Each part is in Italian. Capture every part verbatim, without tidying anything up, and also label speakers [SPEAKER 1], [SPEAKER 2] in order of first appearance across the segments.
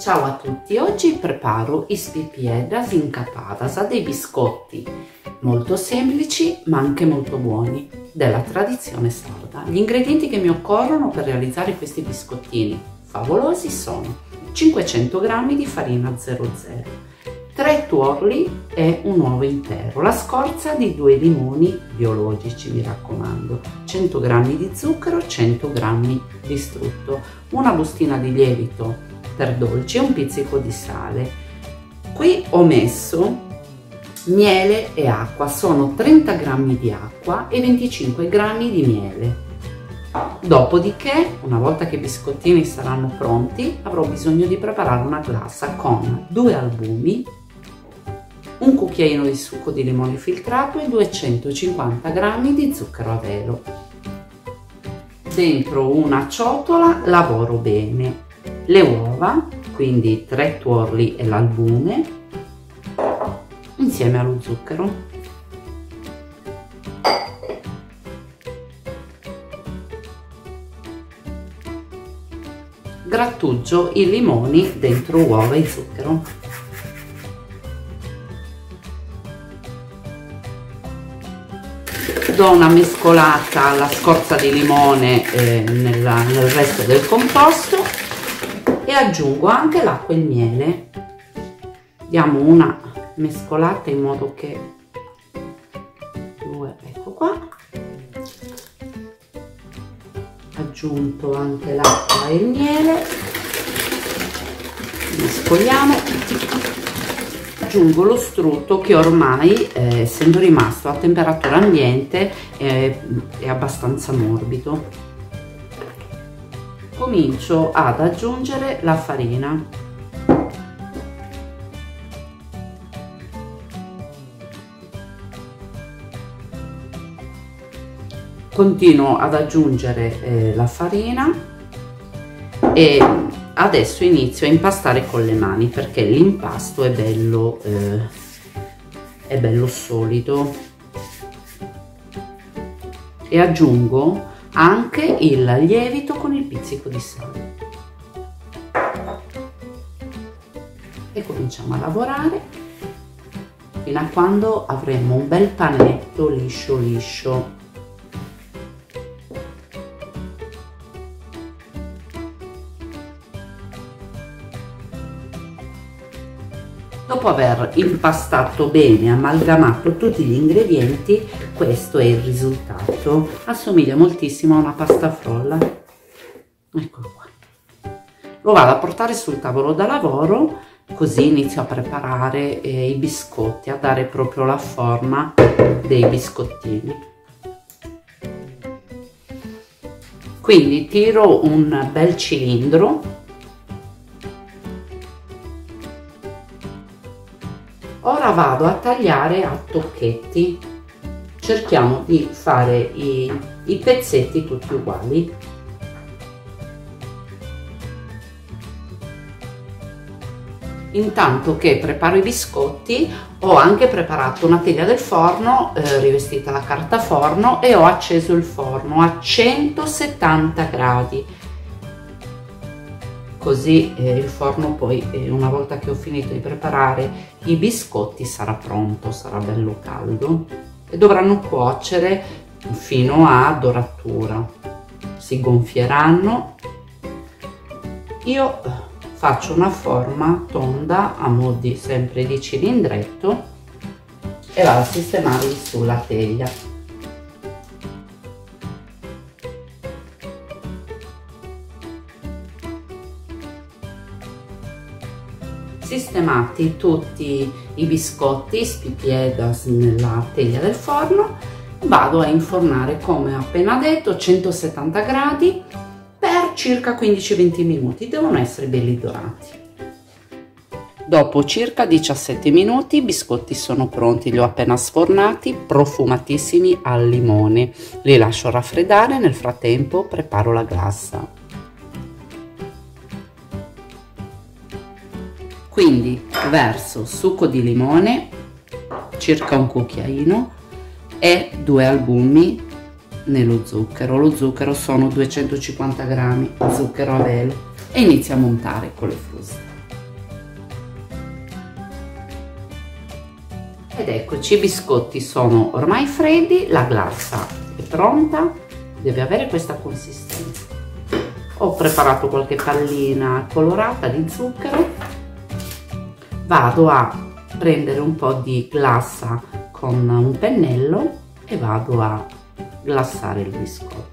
[SPEAKER 1] Ciao a tutti, oggi preparo i spipiedas incapadas, dei biscotti molto semplici ma anche molto buoni della tradizione sarda. Gli ingredienti che mi occorrono per realizzare questi biscottini favolosi sono cinquecento grammi di farina zero zero, tre tuorli e un uovo intero, la scorza di due limoni biologici, mi raccomando, cento grammi di zucchero, cento grammi di strutto, una bustina di lievito per dolci e un pizzico di sale. Qui ho messo miele e acqua, sono trenta grammi di acqua e venticinque grammi di miele. Dopodiché, una volta che i biscottini saranno pronti, avrò bisogno di preparare una glassa con due albumi, un cucchiaino di succo di limone filtrato e duecentocinquanta grammi di zucchero a velo. Dentro una ciotola lavoro bene le uova, quindi tre tuorli e l'albume, insieme allo zucchero. Grattugio i limoni dentro uova e zucchero. Do una mescolata alla scorza di limone eh, nella, nel resto del composto e aggiungo anche l'acqua e il miele. Diamo una mescolata in modo che due, ecco qua, aggiunto anche l'acqua e il miele, mescoliamo. Aggiungo lo strutto che ormai, eh, essendo rimasto a temperatura ambiente, eh, è abbastanza morbido. Comincio ad aggiungere la farina. Continuo ad aggiungere eh, la farina e adesso inizio a impastare con le mani, perché l'impasto è bello, eh, è bello solido, e aggiungo anche il lievito con il pizzico di sale e cominciamo a lavorare fino a quando avremo un bel panetto liscio liscio. Dopo aver impastato bene, amalgamato tutti gli ingredienti, questo è il risultato. Assomiglia moltissimo a una pasta frolla. Eccolo qua. Lo vado a portare sul tavolo da lavoro, così inizio a preparare eh, i biscotti, a dare proprio la forma dei biscottini. Quindi tiro un bel cilindro. Ora vado a tagliare a tocchetti, cerchiamo di fare i, i pezzetti tutti uguali. Intanto che preparo i biscotti ho anche preparato una teglia del forno eh, rivestita da carta forno e ho acceso il forno a centosettanta gradi. Così eh, il forno poi eh, una volta che ho finito di preparare i biscotti sarà pronto, sarà bello caldo e dovranno cuocere fino a doratura, si gonfieranno. Io faccio una forma tonda a mo' di sempre di cilindretto e vado a sistemarli sulla teglia. Sistemati tutti i biscotti spipiedas nella teglia del forno, vado a infornare, come ho appena detto, centosettanta gradi per circa quindici venti minuti, devono essere belli dorati. Dopo circa diciassette minuti i biscotti sono pronti, li ho appena sfornati, profumatissimi al limone, li lascio raffreddare, nel frattempo preparo la glassa. Quindi verso succo di limone, circa un cucchiaino, e due albumi nello zucchero. Lo zucchero sono duecentocinquanta grammi, zucchero a velo, e inizio a montare con le fruste. Ed eccoci, i biscotti sono ormai freddi, la glassa è pronta, deve avere questa consistenza. Ho preparato qualche pallina colorata di zucchero, vado a prendere un po' di glassa con un pennello e vado a glassare il biscotto.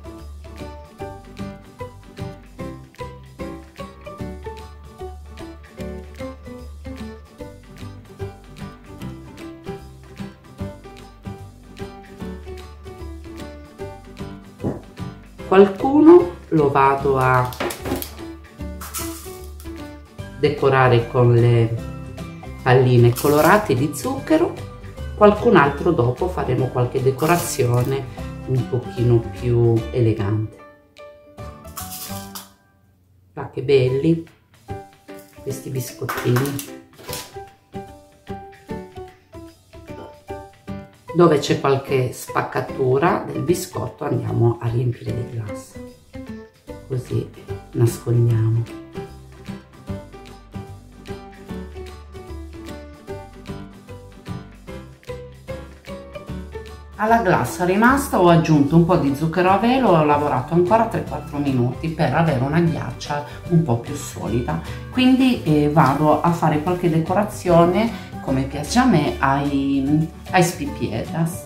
[SPEAKER 1] Qualcuno lo vado a decorare con le palline colorate di zucchero, qualcun altro dopo faremo qualche decorazione un pochino più elegante. Ma che belli questi biscottini! Dove c'è qualche spaccatura del biscotto andiamo a riempire di glassa, così nascondiamo. Alla glassa rimasta ho aggiunto un po' di zucchero a velo e ho lavorato ancora tre quattro minuti per avere una ghiaccia un po' più solida. Quindi eh, vado a fare qualche decorazione come piace a me ai, ai spipiedas.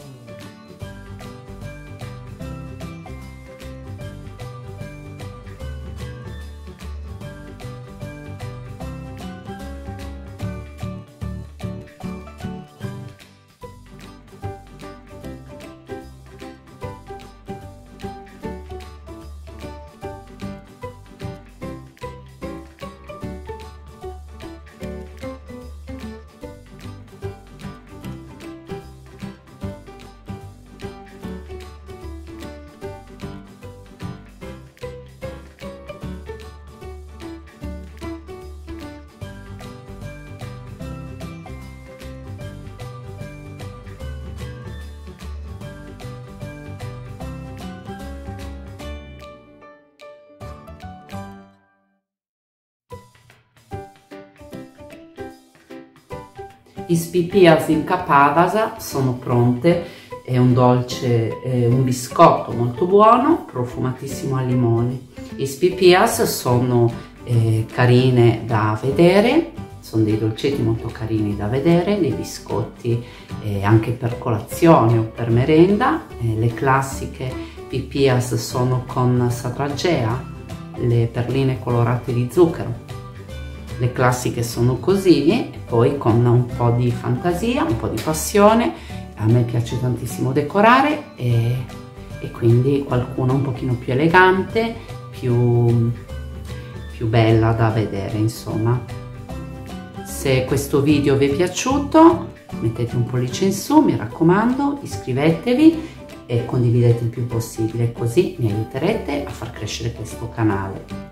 [SPEAKER 1] I spipillas incapadas sono pronte, è un dolce, è un biscotto molto buono, profumatissimo al limone. I spipillas sono eh, carine da vedere, sono dei dolcetti molto carini da vedere, dei biscotti eh, anche per colazione o per merenda. Eh, le classiche pipillas sono con satragea, le perline colorate di zucchero. Le classiche sono così, e poi con un po' di fantasia, un po' di passione. A me piace tantissimo decorare e, e quindi qualcuna un pochino più elegante, più, più bella da vedere, insomma. Se questo video vi è piaciuto mettete un pollice in su, mi raccomando, iscrivetevi e condividete il più possibile, così mi aiuterete a far crescere questo canale.